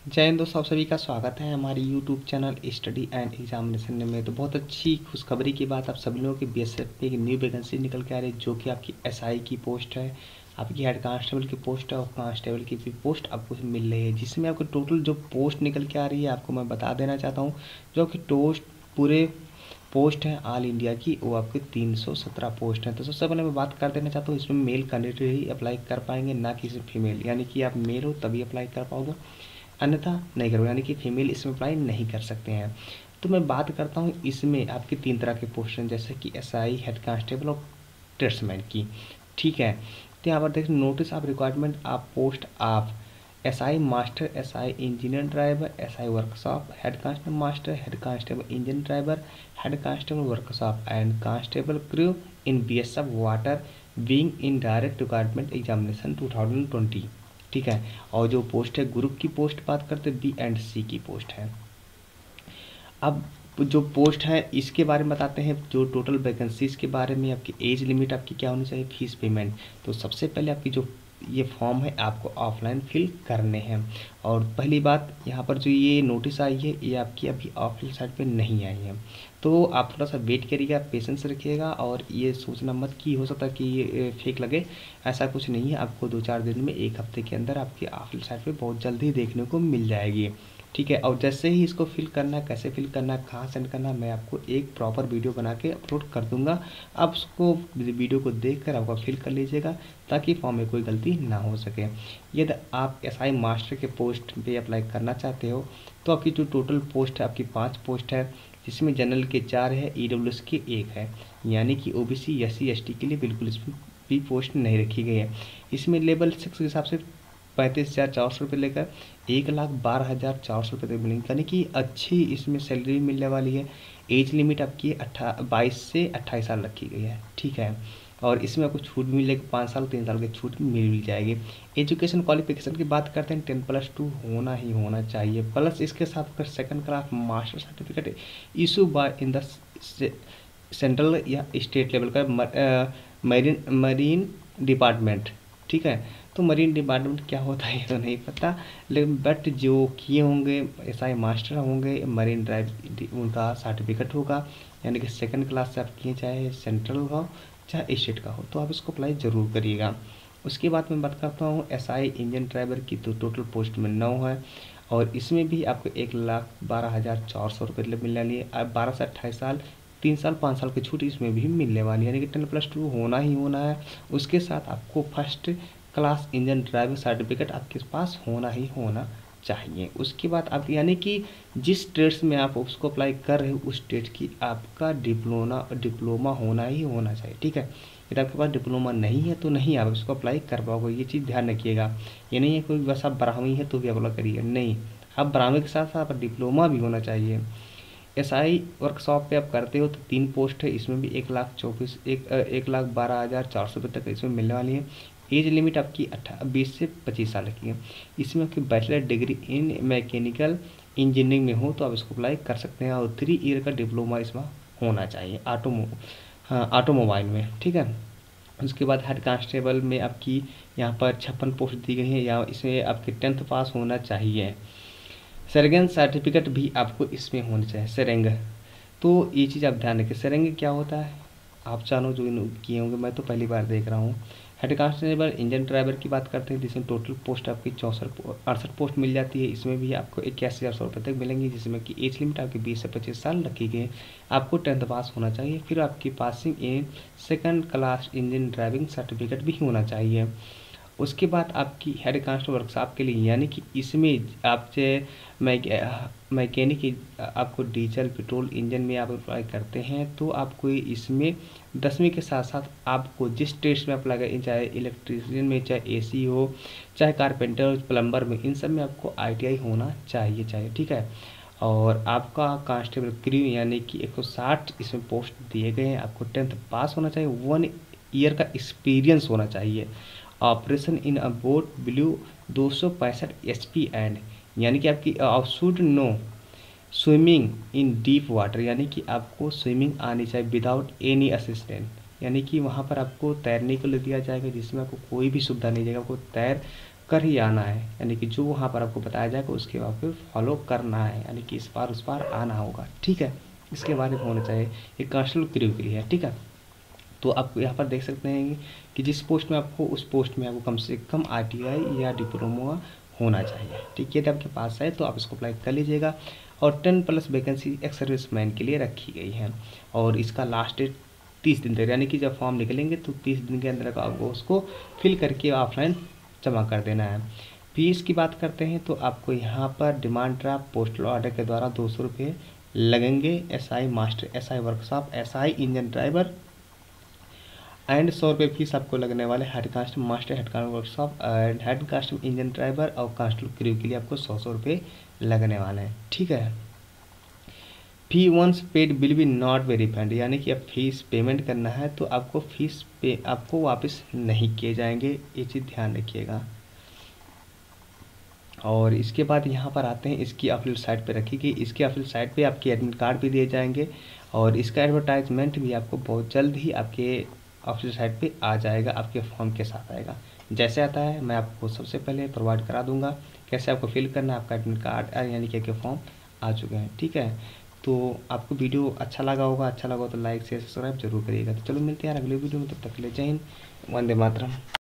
जय हिंद दोस्तों, आप सभी का स्वागत है हमारी YouTube channel study and examination में। तो बहुत अच्छी खुशखबरी की बात आप सभी लोगों की बीएसएफ की एक न्यू वैकेंसी निकल के आ रही है, जो कि आपकी एसआई की पोस्ट है, आपकी हेड कांस्टेबल की पोस्ट है और कांस्टेबल की भी पोस्ट आपको मिल रही है, जिसमें आपको टोटल जो पोस्ट निकल के आ रही है आपको मैं बता देना चाहता हूँ। जो कि टोस्ट पूरे पोस्ट है ऑल इंडिया की, वो आपके 317 पोस्ट हैं। तो सबसे पहले मैं बात कर देना चाहता हूँ, इसमें मेल कैंडिडेट ही अप्लाई कर पाएंगे, ना कि सिर्फ फीमेल, यानी कि आप मेल हो तभी अप्लाई कर पाओगे, अन्यथा नहीं करोगे, यानी कि फीमेल इसमें अप्लाई नहीं कर सकते हैं। तो मैं बात करता हूँ इसमें आपकी 3 तरह के पोस्ट हैं, जैसे कि एसआई, हेड कांस्टेबल और ट्रेड्समैन की। ठीक है, तो यहाँ पर देखिए notice of requirement of post of SI master, SI engineer driver, SI workshop, head constable master, head constable engine driver, head constable workshop and constable crew in BSF water wing in direct requirement examination 2020। ठीक है, और जो post है group की post बात करते हैं, B and सी की पोस्ट है। अब जो पोस्ट है इसके बारे में बताते हैं, जो टोटल वैकेंसीज के बारे में, आपकी एज लिमिट आपकी क्या होनी चाहिए, फीस पेमेंट। तो सबसे पहले आपकी जो ये फॉर्म है आपको ऑफलाइन फिल करने हैं। और पहली बात यहाँ पर जो ये नोटिस आई है ये आपकी अभी ऑफिशियल साइट पे नहीं आई है, तो आप थोड़ा सा वेट करिएगा, पेशेंस रखिएगा और ये सोचना मत कि हो सकता है कि ये फेक लगे। ऐसा कुछ नहीं है, आपको 2-4 दिन में, 1 हफ्ते के अंदर आपकी ऑफिशियल साइट पे बहुत जल्दी देखने को मिल जाएगी। ठीक है, और जैसे ही इसको फिल करना है, कैसे फिल करना है, कहाँ सेंड करना है, मैं आपको एक प्रॉपर वीडियो बना के अपलोड कर दूंगा। आप उसको वीडियो को देखकर आपका फिल कर लीजिएगा, ताकि फॉर्म में कोई गलती ना हो सके। यदि आप एसआई मास्टर के पोस्ट पे अप्लाई करना चाहते हो, तो आपकी जो टोटल पोस्ट है आपकी 5 पोस्ट है, जिसमें जनरल के 4 है, ईडब्ल्यूएस की 1 है, यानी कि ओबीसी एससी एसटी के लिए बिल्कुल इसमें भी पोस्ट नहीं रखी गई है। इसमें लेवल 6 के हिसाब से 35,400 रुपये लेकर 1,12,400 रुपये तक मिलेंगे, यानी कि अच्छी इसमें सैलरी मिलने वाली है। एज लिमिट आपकी 22 से 28 साल रखी गई है। ठीक है, और इसमें आपको छूट भी मिलेगी, 5 साल 3 साल की छूट मिल जाएगी। एजुकेशन क्वालिफिकेशन की बात करते हैं, 10+2 होना ही होना चाहिए, प्लस इसके साथ अगर second class master certificate issue by in the central या स्टेट लेवल का मरीन डिपार्टमेंट। ठीक है, तो मरीन डिपार्टमेंट क्या होता है ये तो नहीं पता, लेकिन बट जो किए होंगे एसआई मास्टर होंगे, मरीन ड्राइव उनका सर्टिफिकेट होगा, यानी कि सेकंड क्लास से आप किए, चाहे सेंट्रल हो चाहे स्टेट का हो, तो आप इसको अप्लाई ज़रूर करिएगा। उसके बाद मैं बात करता हूँ एसआई इंजन ड्राइवर की, तो टोटल पोस्ट में 9 है, और इसमें भी आपको 1,12,400 रुपये मिलने वाली है। 12 से 28 साल, 3 साल 5 साल की छूट इसमें भी मिलने वाली है, यानी कि 10+2 होना ही होना है। उसके साथ आपको first class engine driver certificate आपके पास होना ही होना चाहिए। उसके बाद आप, यानी कि जिस ट्रेड्स में आप उसको अप्लाई कर रहे हो उस ट्रेड की आपका डिप्लोमा होना ही होना चाहिए। ठीक है, यदि आपके पास डिप्लोमा नहीं है तो नहीं आप इसको अप्लाई कर पाओगे, ये चीज़ ध्यान रखिएगा। ये नहीं है कोई बस आप ब्राह्मणी है तो भी अप्लाई करिए, नहीं, आप ब्राह्मणी के साथ साथ डिप्लोमा भी होना चाहिए। एसआई वर्कशॉप पे आप करते हो तो 3 पोस्ट है, इसमें भी 1,12,400 रुपये तक इसमें मिलने वाली है। एज लिमिट आपकी 20 से 25 साल की है। इसमें आपकी bachelor degree in mechanical engineering में हो तो आप इसको अप्लाई कर सकते हैं, और 3 ईयर का डिप्लोमा इसमें होना चाहिए ऑटोमोबाइल में। ठीक है, उसके बाद हेड कांस्टेबल में आपकी यहाँ पर 56 पोस्ट दी गई है, या इसमें आपके 10th पास होना चाहिए। सेरेंग सर्टिफिकेट भी आपको इसमें होना चाहिए, सेरेंग। तो ये चीज़ आप ध्यान रखिए, सेरेंग क्या होता है, आप चाहो जो किए होंगे, मैं तो पहली बार देख रहा हूँ। हेड कांस्टेबल इंजन ड्राइवर की बात करते हैं, जिसमें टोटल पोस्ट आपकी 68 पोस्ट मिल जाती है। इसमें भी आपको 81,100 रुपये तक मिलेंगी, जिसमें कि एज लिमिट आपकी 20 से 25 साल रखी गई है। आपको 10th पास होना चाहिए, फिर आपकी passing in second class engine driving certificate भी होना चाहिए। उसके बाद आपकी हेड कांस्टेबल वर्कशॉप के लिए, यानी कि इसमें आपसे मैकेनिक आपको डीजल पेट्रोल इंजन में आप अप्लाई करते हैं, तो आपको इसमें 10वीं के साथ साथ आपको जिस ट्रेड में अप्लाई करें, चाहे इलेक्ट्रीशियन में, चाहे एसी हो, चाहे कारपेंटर प्लम्बर में, इन सब में आपको आईटीआई होना चाहिए। ठीक है, और आपका कांस्टेबल क्रू यानी कि 160 इसमें पोस्ट दिए गए हैं, आपको 10th पास होना चाहिए, 1 ईयर का एक्सपीरियंस होना चाहिए। Operation in a boat blue 265 HP and, यानी कि आपकी आप should know swimming in deep water, यानी कि आपको स्विमिंग आनी चाहिए विदाउट एनी असिस्टेंट, यानी कि वहाँ पर आपको तैरने के लिए दिया जाएगा, जिसमें आपको कोई भी सुविधा नहीं देगा, आपको कर ही आना है, यानी कि जो वहाँ पर आपको बताया जाएगा उसके बाद फिर फॉलो करना है, यानी कि इस बार उस बार आना होगा। ठीक है, इसके बारे में होना चाहिए। ये कांस्टेबल क्रू के लिए है। ठीक है, तो आप यहाँ पर देख सकते हैं कि जिस पोस्ट में आपको, उस पोस्ट में आपको कम से कम ITI या डिप्लोमा होना चाहिए। ठीक है, यदि आपके पास है तो आप इसको अप्लाई कर लीजिएगा। और 10+ वैकेंसी एक्स सर्विसमैन के लिए रखी गई है, और इसका लास्ट डेट 30 दिन तक, यानी कि जब फॉर्म निकलेंगे तो 30 दिन के अंदर आपको उसको फिल करके ऑफलाइन जमा कर देना है। फीस की बात करते हैं तो आपको यहाँ पर डिमांड ड्राफ्ट पोस्टल ऑर्डर के द्वारा 200 रुपये लगेंगे। SI master, SI workshop, SI engine driver and 100 रुपये फीस आपको लगने वाले head constable master, head constable workshop and head constable engine driver और कांस्टेबल क्रू के लिए आपको 100 रुपये लगने वाले हैं। ठीक है, fee once paid will be not be refund, यानी कि अब फीस पेमेंट करना है तो आपको फीस पे आपको वापस नहीं किए जाएंगे, ये चीज़ ध्यान रखिएगा। और इसके बाद यहाँ पर आते हैं, इसकी ऑफिशियल साइट पे रखी गई, इसके ऑफिशियल साइट पे आपके एडमिट कार्ड भी दिए जाएंगे, और इसका एडवर्टाइजमेंट भी आपको बहुत जल्द ही आपके ऑफिशियल साइट पे आ जाएगा, आपके फॉर्म के साथ आएगा। जैसे आता है मैं आपको सबसे पहले प्रोवाइड करा दूंगा, कैसे आपको फिल करना है। आपका एडमिट कार्ड यानी कि फॉर्म आ चुके हैं। ठीक है, तो आपको वीडियो अच्छा लगा होगा, अच्छा लगा हो तो लाइक शेयर सब्सक्राइब जरूर करिएगा। तो चलो मिलते हैं यार अगले वीडियो में, तब तक के लिए जय हिंद, वंदे मातरम।